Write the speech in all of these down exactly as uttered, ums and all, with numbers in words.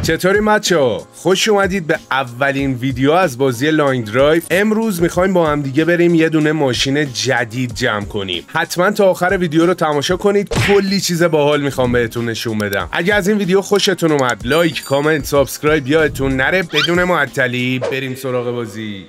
چطوری بچه‌ها؟ خوش اومدید به اولین ویدیو از بازی لانگ درایو. امروز میخوایم با هم دیگه بریم یه دونه ماشین جدید جمع کنیم. حتما تا آخر ویدیو رو تماشا کنید، کلی چیز باحال میخوام بهتون نشون بدم. اگه از این ویدیو خوشتون اومد، لایک، کامنت، سابسکرایب یادتون نره. بدون معطلی بریم سراغ بازی.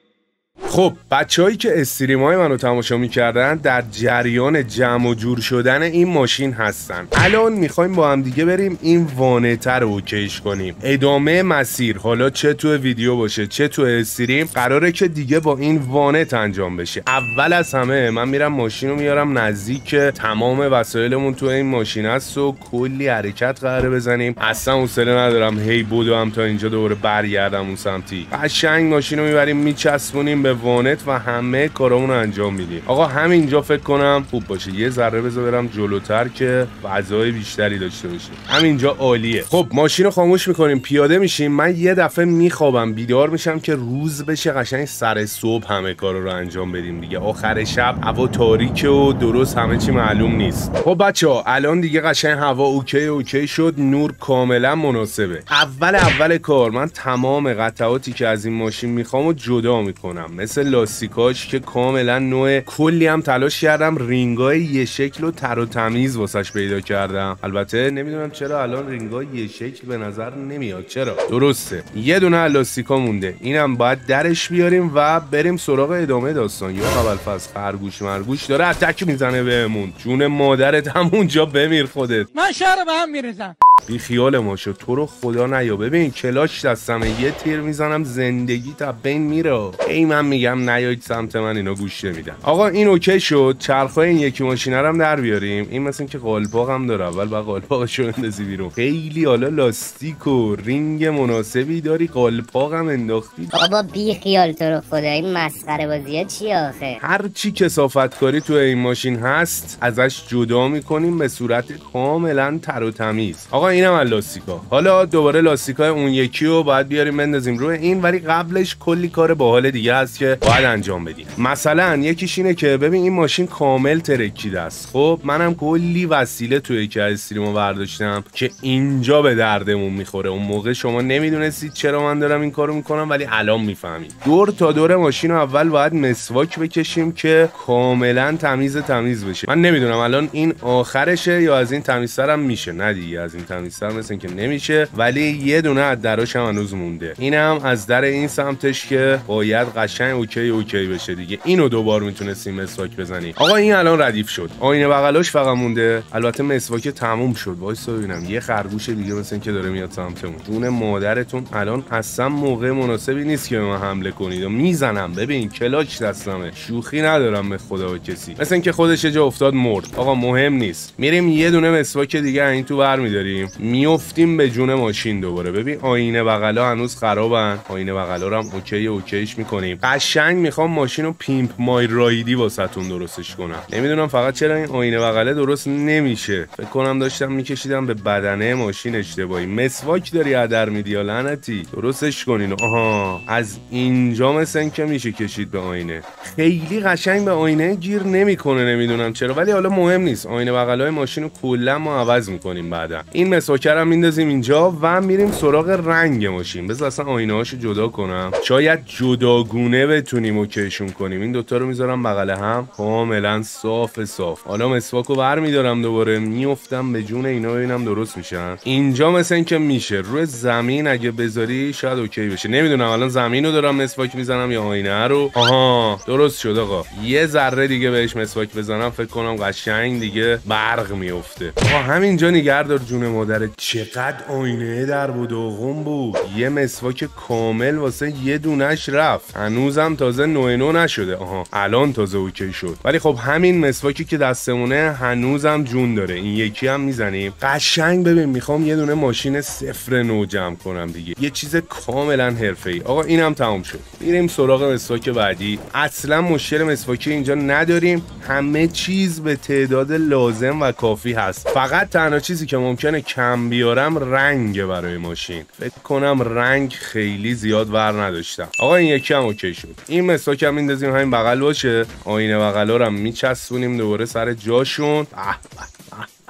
خب بچه‌هایی که استریم‌های منو تماشا می‌کردن در جریان جمع و جور شدن این ماشین هستن. الان می‌خوایم با هم دیگه بریم این وانتر رو اوکیش کنیم. ادامه مسیر، حالا چه تو ویدیو باشه چه تو استریم، قراره که دیگه با این وانت انجام بشه. اول از همه من میرم ماشین رو میارم نزدیک تمام وسایلمون تو این ماشین هست و کلی حرکت قراره بزنیم. اصلا حوصله ندارم هی بودو هم تا اینجا دوباره برگردم اون سمتی. قشنگ ماشین رو میبریم میچسبونیم به وانت و همه کارامون رو انجام میدیم. آقا همینجا فکر کنم خوب باشه. یه ذره بذار برم جلوتر که فضای بیشتری داشته باشه. همینجا عالیه. خب ماشین رو خاموش میکنیم، پیاده میشیم. من یه دفعه میخوابم، بیدار میشم که روز بشه، قشنگ سر صبح همه کارا رو انجام بدیم دیگه. آخر شب هوا تاریکه و درست همه چی معلوم نیست. خب بچه‌ها الان دیگه قشنگ هوا اوکی اوکی شد، نور کاملا مناسبه. اول اول کار من تمام قطعاتی که از این ماشین میخوام رو جدا میکنم، مثل لاستیکاش که کاملا نوع. کلی هم تلاش کردم رینگای یه شکل و تر و تمیز واسش پیدا کردم. البته نمیدونم چرا الان رینگای یه شکل به نظر نمیاد. چرا؟ درسته یه دونه لاستیکا مونده، اینم باید درش بیاریم و بریم سراغ ادامه داستان. یا اول فصل خرگوش مرگوش داره اتک میزنه بهمون. جون مادرت همونجا بمیر خودت. من شهر به هم میریزم. بی خیال ما شو، تو رو خدا نیا. ببین کلاش دستمه، یه تیر میزنم زندگی تا بین میره. ای من میگم نیاید سمت من، اینا گوش نمیدن. آقا این اوکی شد. چرخای این یکی ماشینه رو هم در بیاریم. این مثلا که قالپاق هم داره، اول با قالپاقشو بندازی بیرون. خیلی حالا لاستیک و رینگ مناسبی داری، قالپاق هم انداختی. بابا بی خیال تو رو خدا، این مسخره بازیه چی آخه؟ هر چی کثافت کاری تو این ماشین هست ازش جدا میکنیم به صورت کاملا تر و تمیز. آقا اینم لاستیکا. حالا دوباره لاستیکای اون یکی رو باید بیاریم بندازیم روی این، ولی قبلش کلی کار باحال دیگه هست که باید انجام بدیم. مثلا یکیش اینه که ببین این ماشین کامل ترکیده است. خب منم کلی وسیله توی که استریمو برداشتم که اینجا به دردمون میخوره. اون موقع شما نمیدونستید چرا من دارم این کارو میکنم، ولی الان میفهمید. دور تا دور ماشین رو اول باید مسواک بکشیم که کاملا تمیز تمیز بشه. من نمیدونم الان این آخرشه یا از این تمیزترم میشه. نه دیگه از این تمیزتر مثل که نمیشه، ولی یه دونه از دراش هم هنوز مونده. اینم از در این سمتش که باید قشنگ اوکی اوکی بشه دیگه. اینو دوبار میتونستیم مسواک بزنیم. آقا این الان ردیف شد. آینه بغلاش فقط مونده. البته مسواک تموم شد. وایسا ببینم یه خرگوش دیگه مثل که داره میاد سمتمون. جون مادرتون الان اصلا موقع مناسبی نیست که به من حمله کنید. و میزنم. ببین کلاچ دستمه، شوخی ندارم به خدا و کسی. مثل اینکه خودش جا افتاد مرد. آقا مهم نیست. میریم یه دونه مسواک دیگه این تو برمی‌داریم، میافتیم به جون ماشین دوباره. ببین آینه بغلا هنوز خرابن. آینه بغلا رو هم اوکی اوکیش میکنیم. قشنگ میخوام ماشین رو پیمپ مای رایدی واسهتون درستش کنم. نمیدونم فقط چرا این آینه بغله درست نمیشه. فکر کنم داشتم میکشیدم به بدنه ماشین اشتباهی. مسواک داری هدر میدی یا لعنتی؟ درستش کنین. آها از اینجا مثل اینکه میشه کشید به آینه. خیلی قشنگ به آینه گیر نمیکنه، نمیدونم چرا، ولی حالا مهم نیست. آینه بغلای ماشین رو کلا ما عوض میکنیم بعدا. این مسواکر هم میندازیم اینجا و میریم سراغ رنگ ماشین. بذار اصلا آینه هاشو جدا کنم، شاید جداگونه بتونیم اوکیشون کنیم. این دوتا رو میذارم بغل هم کاملا صاف صاف. حالا مسواکو برمیدارم دوباره میافتم به جون اینا ببینم درست میشن. اینجا مثلا اینکه میشه. روی زمین اگه بذاری شاید اوکی بشه. نمیدونم الان زمین رو دارم مسواک میزنم یا آینه رو. آها درست شد. آقا یه ذره دیگه بهش مسواک بزنم فکر کنم قشنگ دیگه برق میفته. آقا همینجا نگهدار جون مادر. چقدر آینه در بود و غم بود. یه مسواک کامل واسه یه دونش رفت. هنوزم تازه نو نو نشده. آها الان تازه اوکی شد. ولی خب همین مسواکی که دستمونه هنوزم جون داره. این یکی هم میزنیم. قشنگ ببین میخوام یه دونه ماشین صفر نو جمع کنم دیگه، یه چیز کاملا حرفه‌ای. آقا اینم تموم شد. میریم سراغ مسواک بعدی. اصلا مشکل مسواکی اینجا نداریم، همه چیز به تعداد لازم و کافی هست. فقط تنها چیزی که ممکنه کم بیارم رنگ برای ماشین. فکر کنم رنگ خیلی زیاد ور نداشتم. آقا این یکی هم اوکی شد. این مسواک هم میندازیم همین بغل باشه. آینه بغلا رو هم میچسبونیم دوباره سر جاشون.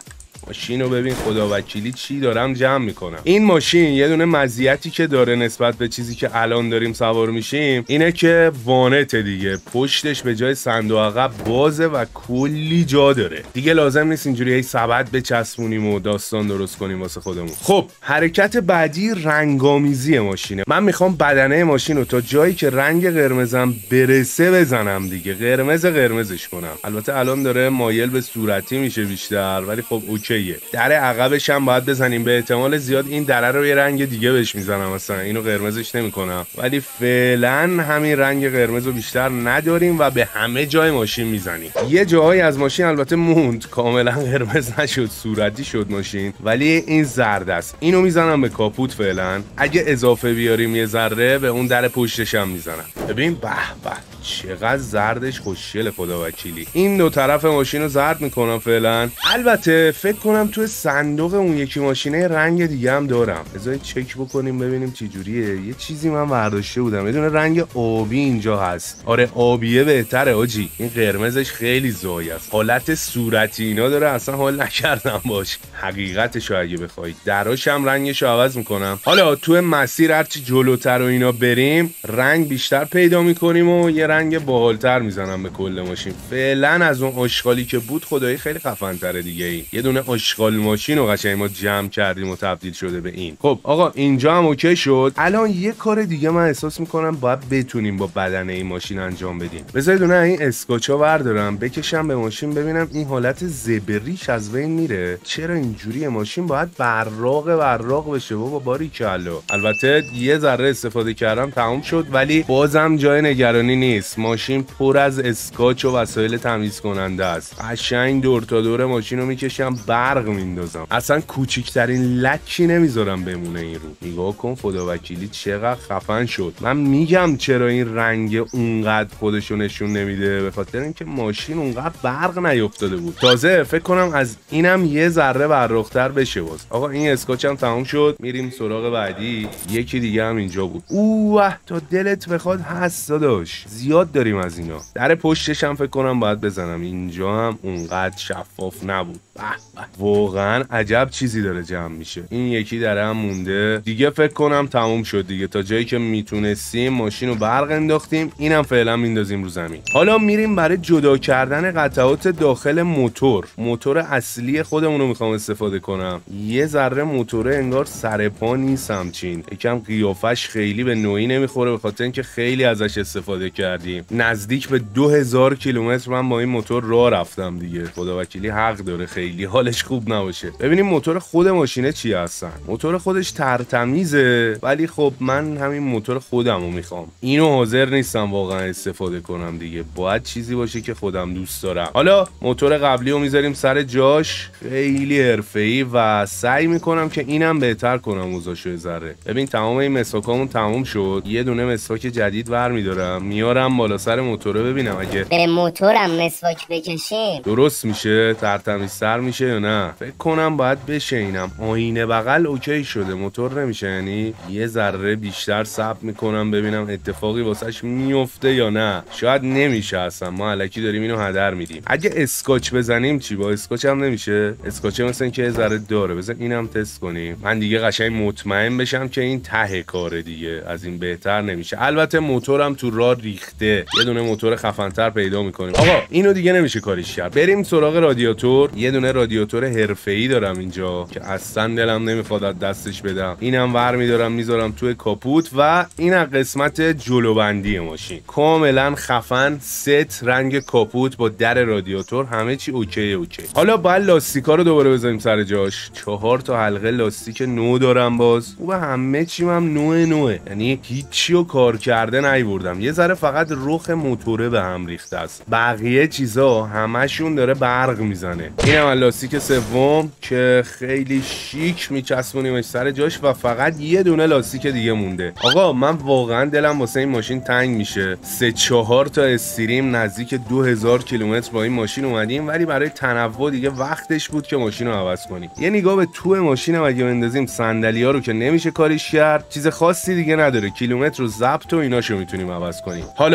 ماشین رو ببین خدا وکیلی چی دارم جمع میکنم. این ماشین یه دونه مزیتی که داره نسبت به چیزی که الان داریم سوار میشیم اینه که وانت دیگه، پشتش به جای صندوق عقب بازه و کلی جا داره دیگه، لازم نیست اینجوری هی سبد بچسبونیم و داستان درست کنیم واسه خودمون. خب حرکت بعدی رنگامیزی ماشینه. من میخوام بدنه ماشین رو تا جایی که رنگ قرمزم برسه بزنم دیگه، قرمز قرمزش کنم. البته الان داره مایل به صورتی میشه بیشتر، ولی خب اوکیه. در عقبش هم باید بزنیم، به احتمال زیاد این دره رو یه رنگ دیگه بهش میزنم، مثلا اینو قرمزش نمیکنم، ولی فعلا همین رنگ قرمز رو بیشتر نداریم و به همه جای ماشین میزنیم. یه جایی از ماشین البته موند کاملا قرمز نشد، صورتی شد ماشین، ولی این زرد است. اینو میزنم به کاپوت فعلا. اگه اضافه بیاریم یه ذره به اون در پشتش هم میزنم. ببین به به چقدر زردش خوشگله خدا وکیلی. این دو طرف ماشین رو زرد میکنم فعلا. البته فکر کنم تو صندوق اون یکی ماشینه رنگ دیگه هم دارم، بذارید چک بکنیم ببینیم چه جوریه. یه چیزی من برداشته بودم، یه دونه رنگ آبی اینجا هست. آره آبیه بهتره آجی، این قرمزش خیلی زایه است، حالت صورتی اینا داره، اصلا حال نکردم باش حقیقتشو اگه بخواید. دراش هم رنگشو عوض میکنم. حالا تو مسیر هرچی جلوتر و اینا بریم رنگ بیشتر پیدا میکنیم و یه رنگ باحالتر میزنم به کل ماشین. فعلا از اون آشغالی که بود خدایی خیلی خفن تره دیگه. این یه دونه آشغال ماشین و قشنگ ما جمع کردیم و تبدیل شده به این. خب آقا اینجا هم اوکی شد. الان یه کار دیگه من احساس میکنم باید بتونیم با بدن این ماشین انجام بدیم. بذارید اون این اسکوچا بردارم بکشم به ماشین ببینم این حالت زبریش از بین میره. چرا اینجوری ماشین باید براق براق بشه بابا، باریکلا. البته یه ذره استفاده کردم تموم شد، ولی بازم جای نگرانی نیست. ماشین پر از اسکاچ و وسایل تمیز کننده است. قشنگ دور تا دور ماشین رو میکشم، برق میندازم، اصلا کوچیکترین لکی نمیذارم بمونه این رو. نگاه کن خدا وکیلی چقدر خفن شد. من میگم چرا این رنگ اونقدر خودشو نشون نمیده، به خاطر اینکه ماشین اونقدر برق نیافتاده بود. تازه فکر کنم از اینم یه ذره براق‌تر بشه باز. آقا این اسکاچ هم تموم شد، میریم سراغ بعدی. یکی دیگه هم اینجا بود. اوه تا دلت بخواد هست داداش، زیاد داریم از اینا. در پشتش هم فکر کنم باید بزنم. اینجا هم اونقدر شفاف نبود. به به واقعا عجب چیزی داره جمع میشه. این یکی داره هم مونده دیگه، فکر کنم تموم شد دیگه. تا جایی که میتونستیم ماشین رو برق انداختیم، اینم فعلا میندازیم رو زمین. حالا میریم برای جدا کردن قطعات داخل موتور. موتور اصلی خودمون رو میخوام استفاده کنم. یه ذره موتوره انگار سر پا نیست، همچین یکم قیافش خیلی به نوعی نمیخوره، به خاطر اینکه خیلی ازش استفاده کردیم. نزدیک به دو هزار کیلومتر من با این موتور راه رفتم دیگه. خدا وکیلی حق داره خیلی حالش خوب نباشه. ببینیم موتور خود ماشینه چی هستن. موتور خودش ترتمیزه، ولی خب من همین موتور خودمو میخوام. اینو حاضر نیستم واقعا استفاده کنم دیگه. باید چیزی باشه که خودم دوست دارم. حالا موتور قبلی رو میذاریم سر جاش، خیلی حرفه‌ای، و سعی میکنم که اینم بهتر کنم اوضاعشو ذره. ببین تمام این مسواکامون تموم شد. یه دونه مسواک جدید برمیدارم میارم بالا سر موتور ببینم اگه به موتورم مسواک بکشیم درست میشه، ترتمیزتر میشه یا نه. فکر کنم باید بشه. اینم آینه بغل اوکی شده، موتور نمیشه، یعنی یه ذره بیشتر صبر میکنم ببینم اتفاقی واسش میفته یا نه. شاید نمیشه اصلا، ما الکی داریم اینو هدر میدیم. اگه اسکاچ بزنیم چی؟ با اسکاچ هم نمیشه. اسکاچ مثلا که یه ذره داره، بزن اینم تست کنیم. من دیگه قشنگ مطمئن بشم که این ته کاره دیگه، از این بهتر نمیشه. البته موتورم تو راه ریخته، یه دونه موتور خفن‌تر پیدا میکنیم. آقا اینو دیگه نمیشه کاریش کرد. بریم سراغ رادیاتور. یه دونه رادیاتور حرفه‌ای دارم اینجا که اصلا دلم نمیخواد از دستش بدم. اینم ور میدارم میذارم توی کاپوت و این قسمت جلوبندی ماشین کاملا خفن. ست رنگ کاپوت با در رادیاتور، همه چی اوکی اوکی. حالا باید لاستیکا رو دوباره بذاریم سر جاش. چهار تا حلقه لاستیک نو دارم باز و همه چیم هم نوع نوعه، یعنی هیچی رو کار کرده نیوردم. یه ذره فقط رخ موتوره به هم ریخته است، بقیه چیزا همشون داره برق میزنه. اینم لاستیک سوم که خیلی شیک میچسبونیمش سر جاش و فقط یه دونه لاستیک دیگه مونده. آقا من واقعا دلم واسه این ماشین تنگ میشه. سه چهار تا استریم نزدیک دو هزار کیلومتر با این ماشین اومدیم، ولی برای تنوع دیگه وقتش بود که ماشین رو عوض کنیم. یه نگاه به تو ماشینم اگه بندازیم، صندلی‌ها رو که نمیشه کاریش کرد، چیز خاصی دیگه نداره. کیلومتر و ضبط و ایناشو میتونیم عوض کنیم. حالا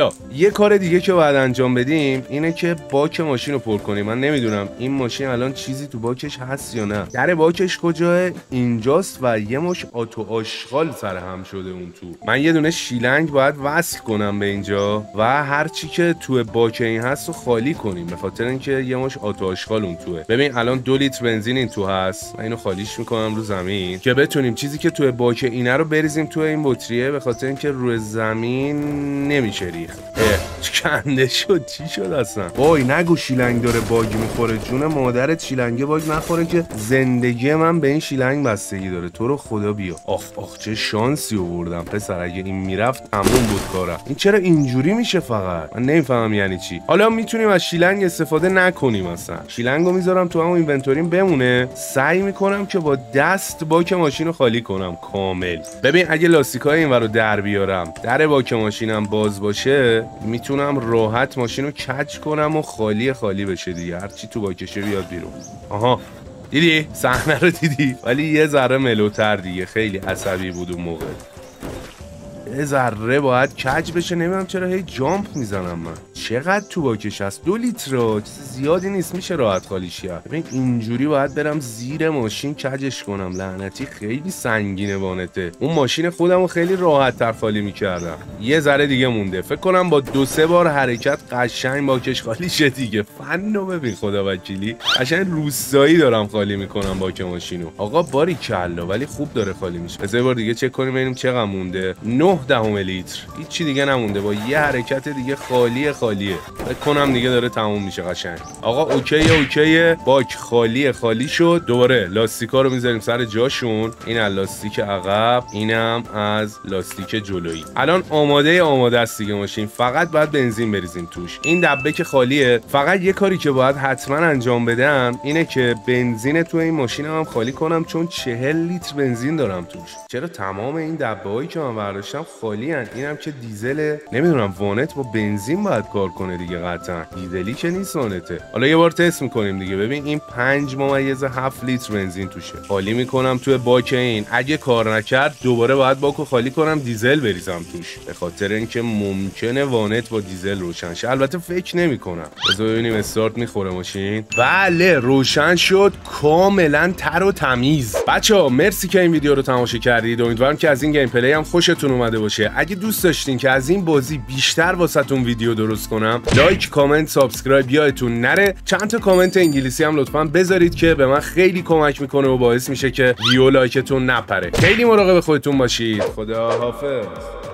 حالا یه کار دیگه که باید انجام بدیم اینه که باک ماشین رو پر کنیم. من نمیدونم این ماشین الان چیزی تو باکش هست یا نه. در باکش کجاه؟ اینجاست و یه مش آتو آشغال سر هم شده اون تو. من یه دونه شیلنگ باید وصل کنم به اینجا و هر چی که تو باک این هست رو خالی کنیم، به خاطر اینکه یه مش آتو آشغال اون توه. ببین الان دو لیتر بنزین این تو هست، من اینو خالیش میکنم رو زمین که بتونیم چیزی که تو باک اینه رو بریزیم تو این بطریه، به خاطر اینکه روی زمین نمیشه ریخت. کنده شد. چی شد اصلا؟ وای نگو شیلنگ داره باگ میخوره. جون مادرت شیلنگه باگ نخوره که زندگی من به این شیلنگ بستگی داره. تو رو خدا بیا. آخ آخ چه شانسی آوردم پسر، اگه این میرفت تموم بود کارم. این چرا اینجوری میشه فقط؟ من نمیفهمم یعنی چی. حالا میتونیم از شیلنگ استفاده نکنیم اصلا. شیلنگو میذارم تو همون اینونتوریم بمونه. سعی میکنم که با دست باک ماشین رو خالی کنم کامل. ببین اگه لاستیکای اینور رو در بیارم، در باک ماشینم باز باشه، میتونم راحت ماشین رو کج کنم و خالی خالی بشه دیگه. هرچی تو باکشه بیاد بیرون. آها دیدی؟ صحنه رو دیدی؟ ولی یه ذره ملوتر دیگه. خیلی عصبی بود اون موقع. یه ذره باید کج بشه. نمیدونم چرا هی جامپ میزنم من. چقدر تو باکش هست؟ دو لیتر، چیز زیادی نیست، میشه راحت خالیش کرد. ببین اینجوری باید برم زیر ماشین کجش کنم. لعنتی خیلی سنگینه وانته. اون ماشین خودمو خیلی راحت تر خالی میکردم. یه ذره دیگه مونده. فکر کنم با دو سه بار حرکت قشنگ باکش خالی شه دیگه. فنو ببین خدا وکیلی. قشنگ روستایی دارم خالی میکنم باک ماشینو. آقا باری کلا، ولی خوب داره خالی میشه. بذار بار دیگه چک کنیم ببینیم چقدر مونده. نه دهم لیتر. هیچی دیگه نمونده. با یه حرکت دیگه خالیه خالیه. فکر کنم دیگه داره تموم میشه قشنگ. آقا اوکیه اوکیه. باک خالیه خالی شد. دوباره لاستیکا رو میذاریم سر جاشون. این از لاستیک عقب، اینم از لاستیک جلویی. الان آماده آماده است دیگه ماشین. فقط باید بنزین بریزیم توش. این دبه که خالیه. فقط یه کاری که باید حتما انجام بدم اینه که بنزین تو این ماشینم هم خالی کنم، چون چهل لیتر بنزین دارم توش. چرا تمام این دبه‌هایی که من برداشتم خالی ان؟ اینم که دیزل. نمیدونم وانت با بنزین باید کار کنه دیگه قطعا. دیزلی که نیست وانته. حالا یه بار تست میکنیم دیگه. ببین این پنج ممیز هفت لیتر بنزین توشه. خالی میکنم توی باک این. اگه کار نکرد دوباره باید باکو خالی کنم، دیزل بریزم توش، به خاطر اینکه ممکنه وانت با دیزل روشن شه. البته فکر نمیکنم. بذار ببینیم استارت میخوره ماشین. بله روشن شد، کاملا تر و تمیز. بچه‌ها مرسی که این ویدیو رو تماشا کردید. امیدوارم که از این گیم پلی هم خوشتون اومده باشه. اگه دوست داشتین که از این بازی بیشتر واسهتون ویدیو درست کنم، لایک، کامنت، سابسکرایب یادتون نره. چند تا کامنت انگلیسی هم لطفاً بذارید که به من خیلی کمک میکنه و باعث میشه که ویدیو لایکتون نپره. خیلی مراقب خودتون باشید. خدا حافظ.